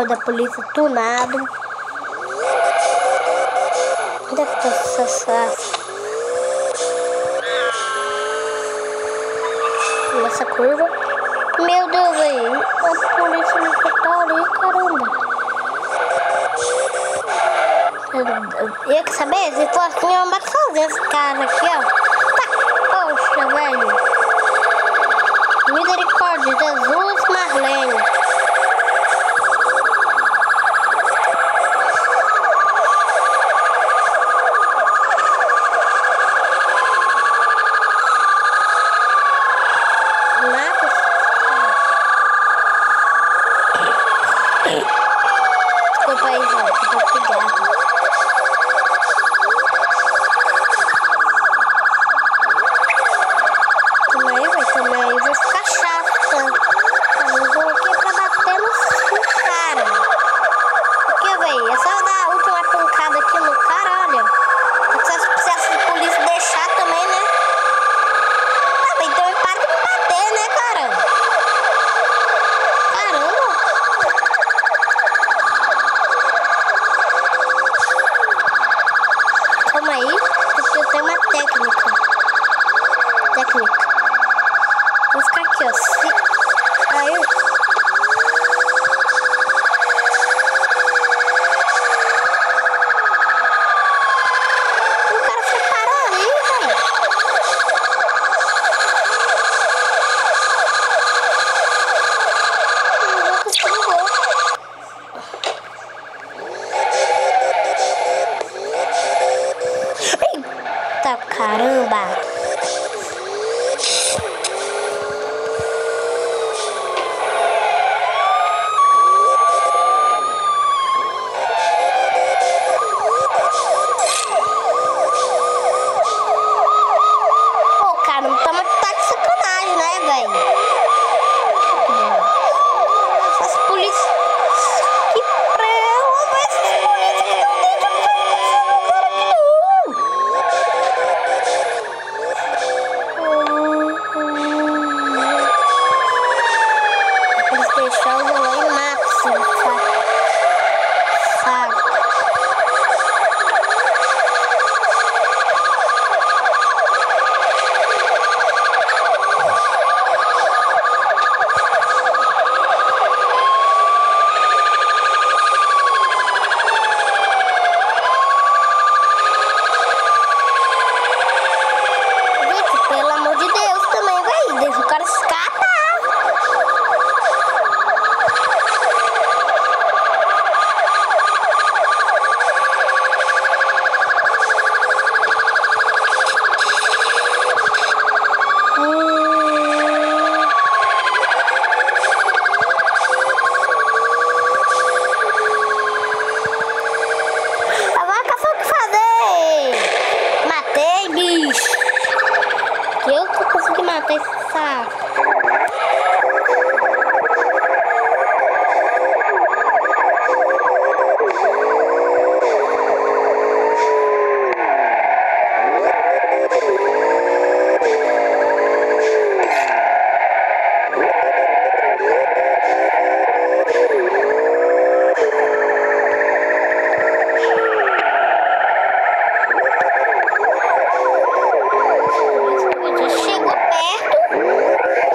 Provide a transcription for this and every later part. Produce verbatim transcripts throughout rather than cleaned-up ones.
da polícia tunado. Onde é que tá essa... Nessa curva? Meu Deus, velho. A polícia me tá ali, caramba. Eu quer saber? Se for assim, eu mato sozinho esse cara aqui, ó. Tá. Poxa, velho. Misericórdia, Jesus, Marlene. Mata. Desculpa aí, gente. Tô obrigada. Caramba! Pô, cara, não toma tá de sacanagem, né, velho? Essas polícias. Que prela, vai essas polícias que não deixam agora que não. Deixar o rolê máximo, sabe? Sabe? Gente, pelo amor de Deus também, velho. Deixa o cara escapar. Eu que consegui matar esse saco. Já chegou perto.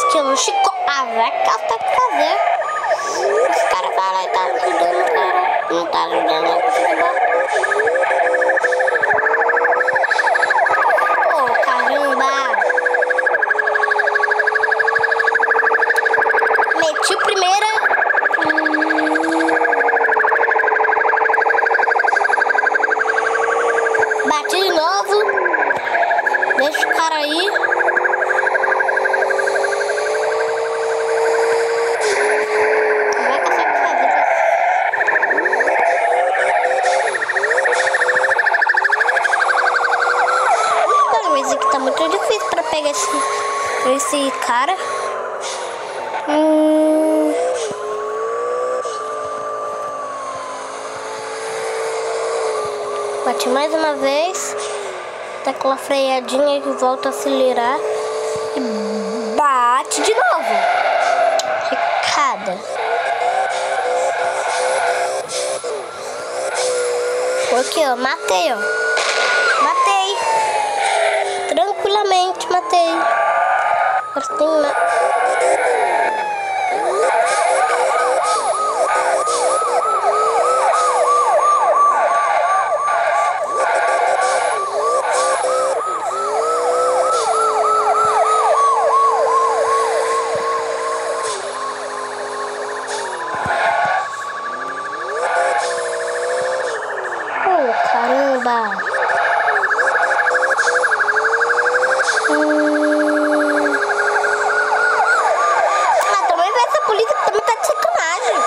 estilo Chico. Ah, vai que ela tá o que fazer. Esse cara vai lá e tá ajudando o cara. Não tá ajudando a ajudar. Oh, caramba. Meti o primeira. Hum. Bati de novo. Deixa o cara aí. Vai que eu sei o que fazer. Então, esse aqui tá muito difícil pra pegar esse, esse cara. Hum. Bate mais uma vez. Dá aquela freadinha que volta a acelerar. E bate de novo. Recada. Aqui, ó. Matei, ó. Matei. Tranquilamente matei. Agora tem uma... Caramba! Hum... Ah, também vai essa polícia que também tá de sacanagem.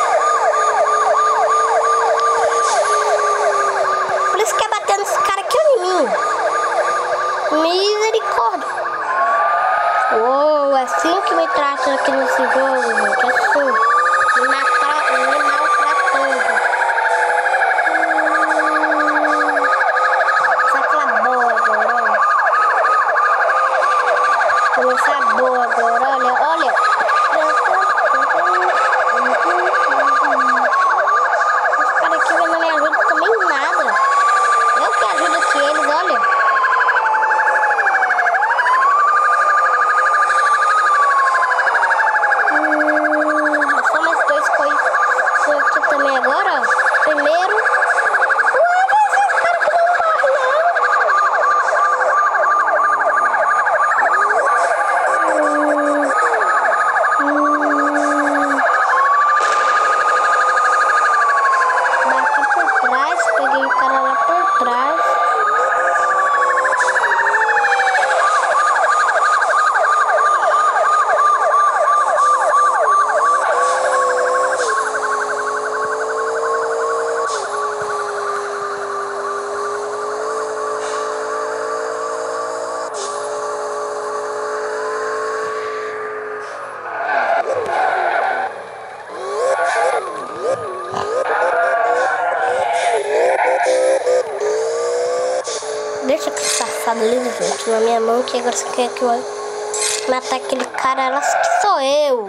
Por isso que é batendo esse cara aqui em mim. Misericórdia. Uou, é assim que me trata aqui nesse jogo, gente. É assim. Me matar, me maltratando. Começar boa agora, olha, olha. Esse cara aqui não me ajuda também em nada. Eu que ajudo aqui eles, olha. Hum, é só mais dois coisas aqui também agora, ó. Primeiro. Ué, mas esse cara que não morre, não. Peguei o cara lá por trás. Deixa aquele safado livre, gente, na minha mão, que agora você quer que eu matar aquele cara, ela que sou eu.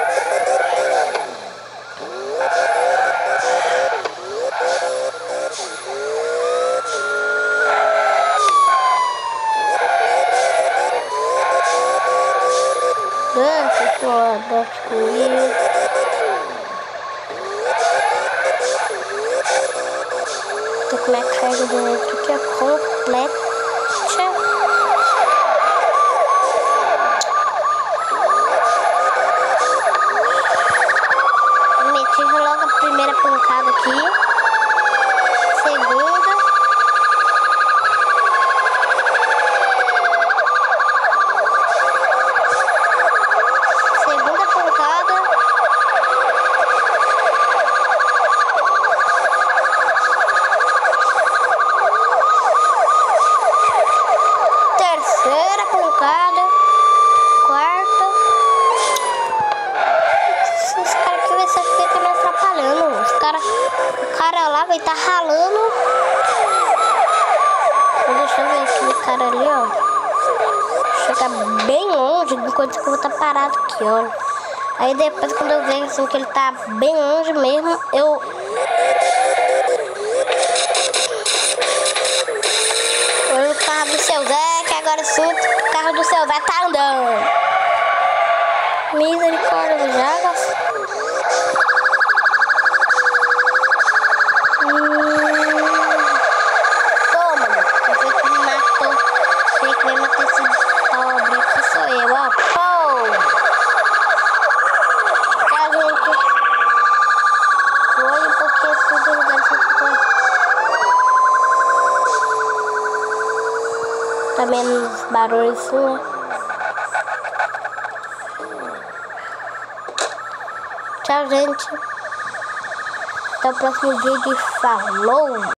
Dança, senhora, dança comigo. Tô com minha carga de dentro aqui, ó, completa. Meti logo a primeira pancada aqui. Segunda. Segunda pancada. Terceira pancada. Quarta. Esse cara aqui vai ser fica me atrapalhando. Os cara, o cara lá vai estar tá ralando. Deixa eu ver aquele cara ali, ó. Chega bem longe enquanto que eu vou estar tá parado aqui, ó. Aí depois, quando eu vejo assim que ele tá bem longe mesmo, eu... Olha o carro do seu Zé, que agora sim o carro do seu Zé tá andando. Misericórdia, Jagas. Hum. Toma, quer ver que me matou? Quem que vai matar esse pobre aqui sou eu, ó. Pô! Tá, gente? Foi um pouquinho assim do lugar que ficou. Tá menos barulho assim, né? Tchau, gente. Até o próximo vídeo. Falou!